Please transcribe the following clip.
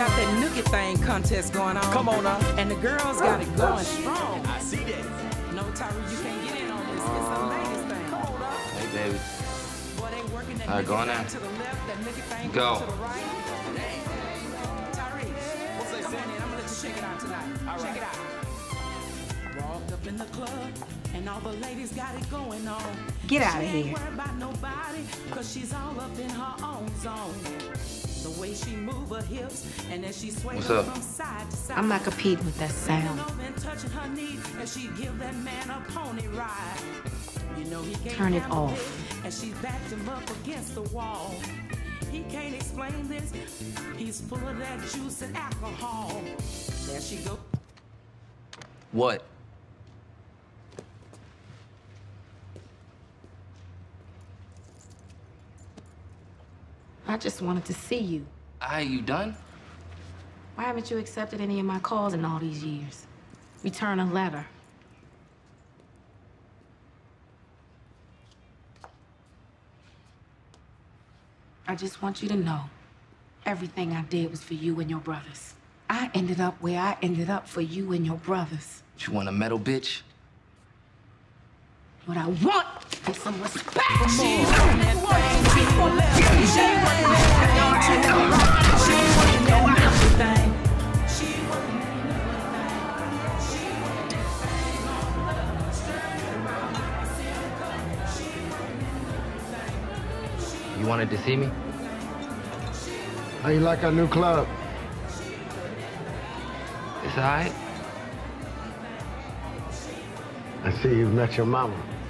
got that nookie thing contest going on. Come on now. And the girls got it going strong. I see that. No, Tyree, you can't get in on this. It's a ladies thing. Come on now. Hey, baby. Boy, they working that All right, go on thing now. to the left, that nookie thing Go. to the right. Tyree, come on in. I'm gonna let you check it out tonight. All right. Check it out. Walked up in the club, and all the ladies got it going on. Get out of She ain't here. worried about nobody, 'cause she's all up in her own zone. The way she move her hips, and then she sways What's up? from side to side. I'm not competing with that Bending sound. over and touching her knee, and she give that man a pony ride. You know he can't Turn it handle off. it, and she backed him up against the wall. He can't explain this. He's full of that juice and alcohol. There she go. What? I just wanted to see you. You done? Why haven't you accepted any of my calls in all these years? Return a letter. I just want you to know, everything I did was for you and your brothers. I ended up where I ended up for you and your brothers. You want a medal, bitch? What I want is some respect. She's working that thing to the left. She's working that thing to the right. She's working that nookie thing. She's working that nookie thing. You wanted to see me? How you like our new club? It's all right. I see you've met your mama.